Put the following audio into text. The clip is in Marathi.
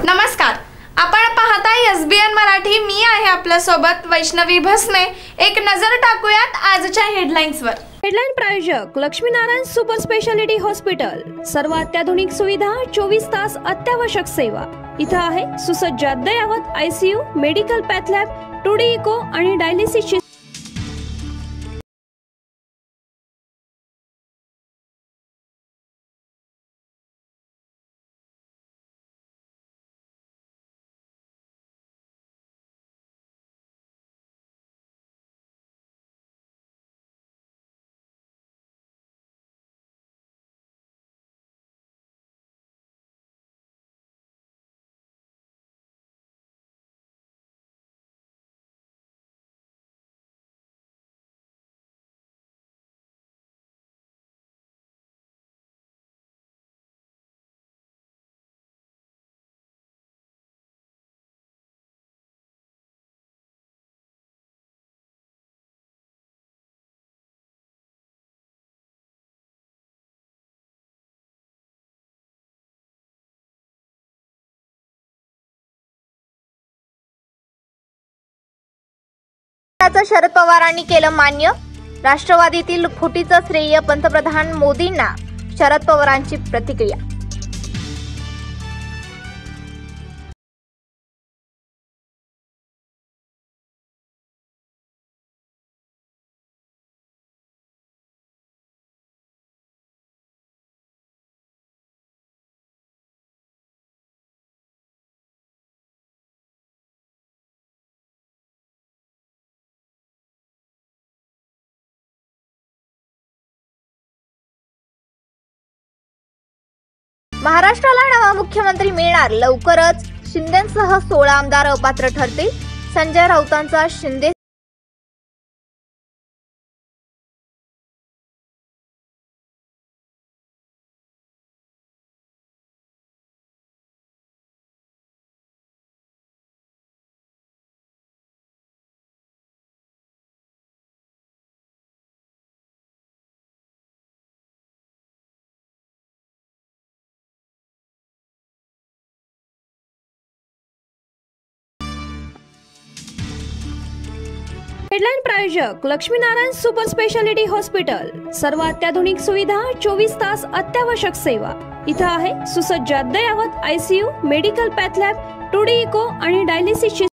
नमस्कार, आपण पाहताय एसबीएन मराठी। मी आहे आपल्या सोबत वैष्णवी भसने। एक नजर टाकूयात आजच्या हेडलाईन्सवर। हेडलाईन प्रायोजक लक्ष्मीनारायण सुपर स्पेशालिटी हॉस्पिटल। सर्व अत्याधुनिक सुविधा, 24 तास अत्यावश्यक सेवा। इथे आहे सुसज्ज अद्ययावत ICU, medical path lab, 2D echo आणि डायलिसिस। शरद पवारांनी केलं मान्य। राष्ट्रवादीतील फुटीचं श्रेय पंतप्रधान मोदींना, शरद पवारांची प्रतिक्रिया। महाराष्ट्राला नवा मुख्यमंत्री मिळणार लवकरच। शिंदेंसह 16 आमदार अपात्र ठरतील। संजय राऊतांचा शिंदे हेडलाईन प्रायोजक लक्ष्मीनारायण सुपर स्पेशालिटी हॉस्पिटल। सर्व अत्याधुनिक सुविधा, 24 तास अत्यावश्यक सेवा। इथे आहे सुसज्ज अद्ययावत ICU, medical path lab, 2D echo आणि डायलिसिस।